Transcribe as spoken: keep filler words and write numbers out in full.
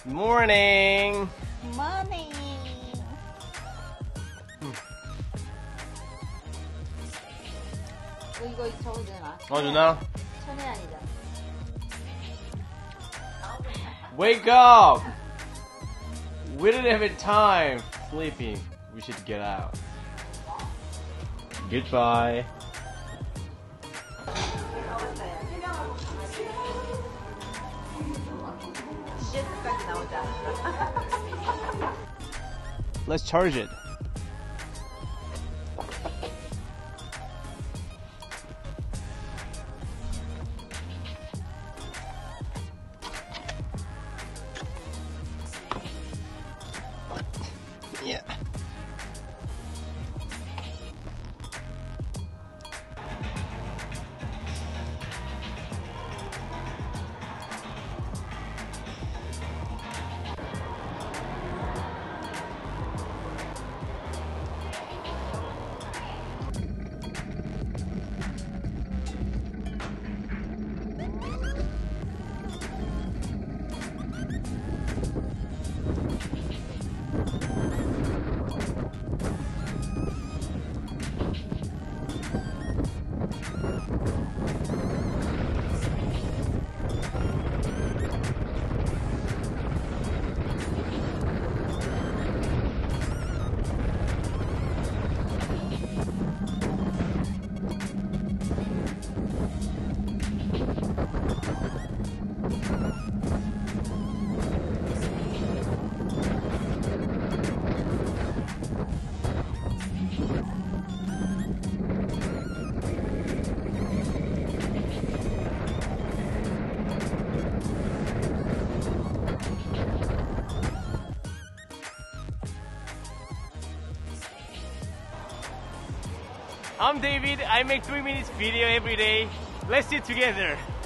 Morning. Morning. 너 이거 적어도 되나? 어, 누나? 천혜 아니다. Wake up! We didn't have time sleeping. We should get out. Goodbye. Let's charge it. Yeah. I'm David. I make three minutes video every day. Let's sit together.